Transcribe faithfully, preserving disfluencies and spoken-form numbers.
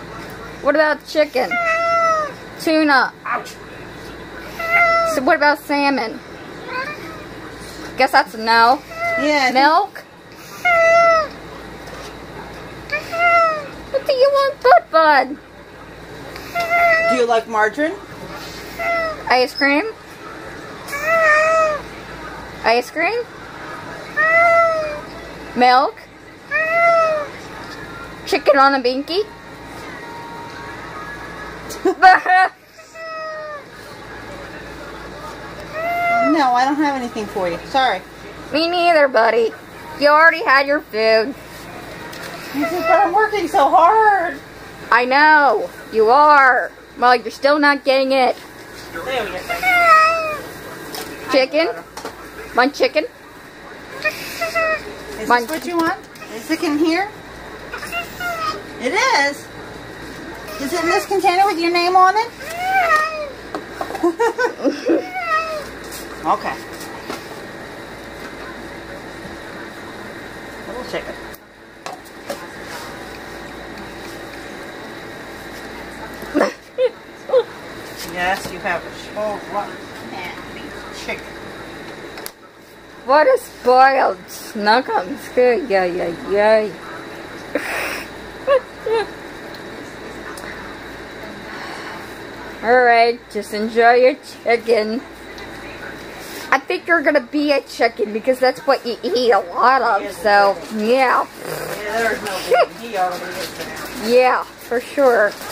What about chicken? Tuna. Ouch. So what about salmon? Guess that's a no. Yeah. Milk? What do you want, Bud Bud? Do you like margarine? Ice cream? Ice cream? Milk? Chicken on a binky? No, I don't have anything for you. Sorry. Me neither, buddy. You already had your food. But I'm working so hard. I know. You are. Well, you're still not getting it. There we go. Chicken? Want chicken? Is Mine. this what you want? Is it in here? It is. Is it in this container with your name on it? Okay. Little chicken. Yes, you have a show rotten chicken. What a spoiled Snookums. Good, yeah, yeah, yeah. Alright, just enjoy your chicken. I think you're gonna be a chicken because that's what you eat a lot of, so, yeah. Yeah, there's no baby. He already is there. Yeah, for sure.